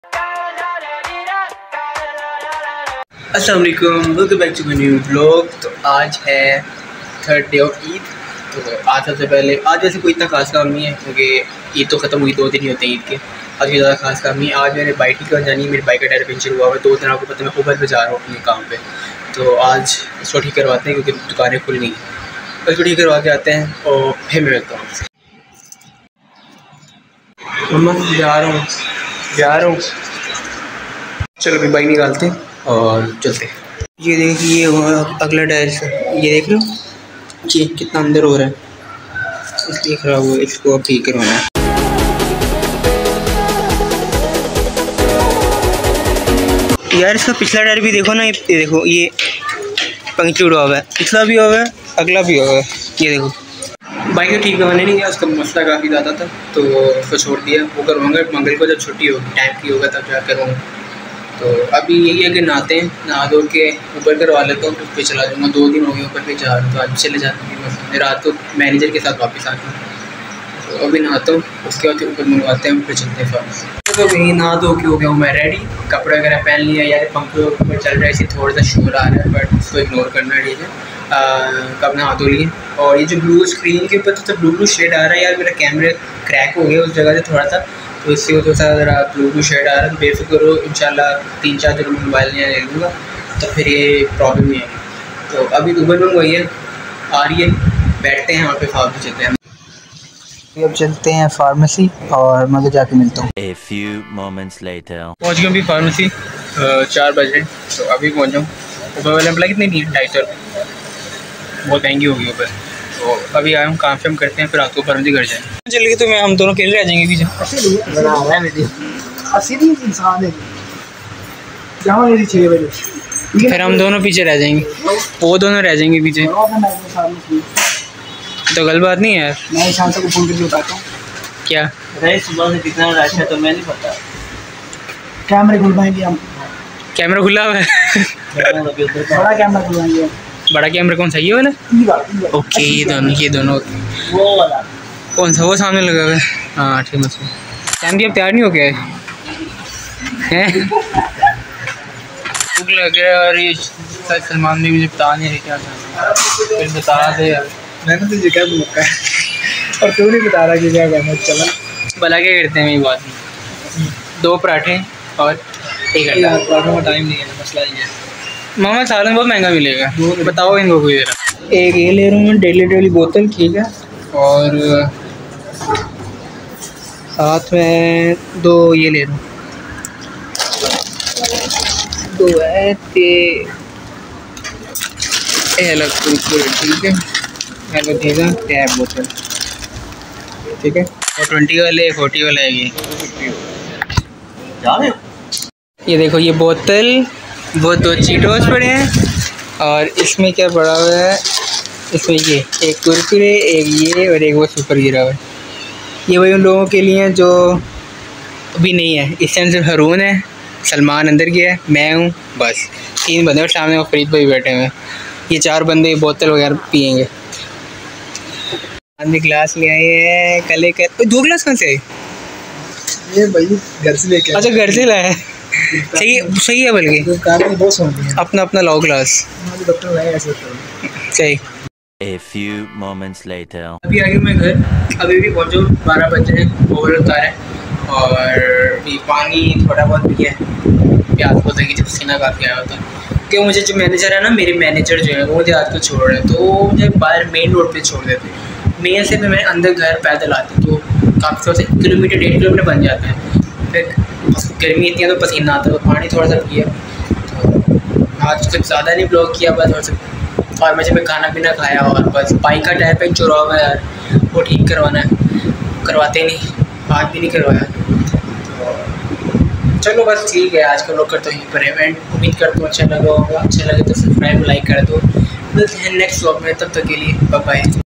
अस्सलाम वालेकुम, welcome back to my new blog. तो आज है थर्ड डे ऑफ ईद। तो आज सबसे पहले आज वैसे कोई इतना खास काम नहीं है क्योंकि ईद तो ख़त्म हुई, 2 दिन ही होते हैं ईद के। आज कोई ज़्यादा खास काम नहीं है। आज मेरे बाइक की जानी है, मेरी बाइक का टायर पंचर हुआ हुआ है। 2 दिन आपको पता, मैं उबर पे जा रहा हूँ अपने काम पे। तो आज इसको ठीक करवाते हैं क्योंकि दुकानें खुल गई हैं। इसको ठीक करवा के आते हैं और फिर मैं मिलता हूँ आपसे। मम्मा जा रहा हूँ। चलो अभी बाइक निकालते हैं और चलते हैं। ये देखिए, ये अगला टायर से ये देख लो कि कितना अंदर हो रहा है, इसलिए ख़राब हुआ है। इसको अब ठीक करवाना है। यार इसका पिछला टायर भी देखो ना, ये देखो, ये पंक्चर हुआ है, पिछला भी हुआ है, अगला भी हुआ है। ये देखो, बाइक को ठीक करवाने नहीं गया, उसका मसला काफ़ी ज़्यादा था तो उसको छोड़ दिया। वो करवाऊँगा मंगल को, जब छुट्टी होगी, टाइम फ्री होगा तब जा करूँगा। तो अभी यही है कि नहाते हैं, नहा धो के ऊपर करवा लेता हूँ, फिर चला जाऊँगा। 2 दिन हो गए ऊपर पे जा रहा हूँ, तो आज चले जाते हैं। रात को मैनेजर के साथ वापस आता हूँ। तो अभी नहाता हूँ, उसके बाद ऊपर मंगवाते हैं, फिर चलते हैं फार्मेसी। तो अभी नहा धो के हो गया हूँ मैं रेडी, कपड़े वगैरह पहन लिया। यार पंखे ऊपर चल रहा है, इसे थोड़ा सा शोर आ रहा है, बट उसको इग्नोर करना है, ठीक है। कब नहा धो लिए। और ये जो ब्लू स्क्रीन के ऊपर तो ब्लू शेड आ रहा है यार, मेरा कैमरा क्रैक हो गया उस जगह से थोड़ा सा, तो इससे वो थोड़ा सा ज़रा ब्लू शेड आ रहा है। तो बेफिक्र रहो, इंशाल्लाह 3-4 दिन में मोबाइल नया ले लूँगा तो फिर ये प्रॉब्लम नहीं आएगी। तो अभी उबर मंगवाई है, आ रही है, बैठते हैं वहाँ पे, फार्मेसी चलते हैं। अब चलते हैं फार्मेसी और मैं तो जाके मिलता हूँ। A few moments later. पहुँच गया अभी फार्मेसी, 4 बजे। तो अभी पहुँच जाऊँ। उबर वाले बोला कितनी दी, 250 रुपये, बहुत महंगी होगी ऊपर। तो अभी आया हूँ, काम शाम करते हैं, फिर रात को फार्मेसी घर जाएँ। चलिए तो मैं हम दोनों खेल रह जाएंगे पीछे। फिर हम दोनों पीछे रह जाएंगे, वो दोनों रह जाएंगे पीछे। तो गलत बात नहीं है यार। मैं शाम तक फोन करके बताता हूँ क्या रहे, सुबह से कितना रश है तो मैं नहीं पता। कैमरे खुलवाएंगे हम, कैमरा खुला हुआ है। बड़ा कैमरा खुलवाएंगे। बड़ा कैमरा कौन सा, ये वाला? ओके, ये दोनों वो वाला कौन सा, वो सामने लगा हुआ है। हाँ ठीक है। चांदी अब तैयार नहीं हो गया है? भूख लग रहा है और ये सलमान भी मुझे बता नहीं है क्या था, फिर बता दे यार। मैंने तुझे क्या मौका है और तू नहीं बता रहा कि क्या करना। चला भला क्या करते हैं, मेरी बात नहीं। 2 पराठे और 1 अंडा। पराठों का टाइम नहीं है, मसला ये है। मामा सालन बहुत महंगा मिलेगा, बताओ इनको कोई जरा। एक ये ले रहा हूँ मैं, डेली बोतल, ठीक है। और साथ में 2 ये ले रहा हूँ, 2 है अलग कुरकुरे, ठीक है। अलग देगा टैब बोतल, ठीक है। और 20 वाले 40 वाला है ये देखो, ये बोतल, वो 2 चीटोस पड़े हैं और इसमें क्या पड़ा हुआ है, इसमें ये एक कुरकुरे, एक ये और एक वो सुपर गिरा हुआ है। ये वही उन लोगों के लिए जो अभी नहीं है, इस टाइम सिर्फ हारून है, सलमान अंदर गया है, मैं हूँ, बस 3 बंदे और सामने वो फरीद भाई बैठे हुए हैं। ये 4 बंदे बोतल वगैरह पियेंगे। आदमी गिलास ले आए हैं, कल एक 2 गिलास कहाँ से आए? ये भाई घर से लेके, अच्छा घर से लाया है। सही है, बल्कि अपना अपना लाओ ग्लास, सही। A few moments later. अभी आ गया मैं घर, अभी भी पहुँचो, 12 बजे हैं, ओवर उतारा है और भी पानी थोड़ा बहुत पिया है। प्यास हो सकी, जब पसीना काफ़ी आया होता है। क्योंकि मुझे जो मैनेजर है ना, मेरे मैनेजर जो है वो मुझे आज को छोड़ रहे हैं, तो मुझे बाहर मेन रोड पे छोड़ देते हैं। मेन से मैं अंदर घर पैदल आती, तो काफ़ी थोड़ा सा 1 किलोमीटर 1.5 किलोमीटर बन जाता है। फिर गर्मी इतनी है तो पसीना आता है, तो पानी थोड़ा सा पिया। तो आज कुछ ज़्यादा नहीं ब्लॉग किया, बस थोड़ा सा फार्मेसी में खाना पीना खाया और बस बाइक का टायर पंचर हुआ हुआ है यार, वो ठीक करवाना है, करवाते नहीं, आज भी नहीं करवाया। तो चलो बस ठीक है, आज का लोग करते हैं पर इवेंट, उम्मीद करता हूँ अच्छा लगा होगा। अच्छा लगे तो सब्सक्राइब लाइक कर दो। मिलते हैं नेक्स्ट व्लॉग में, तब तक के लिए बाय बाय।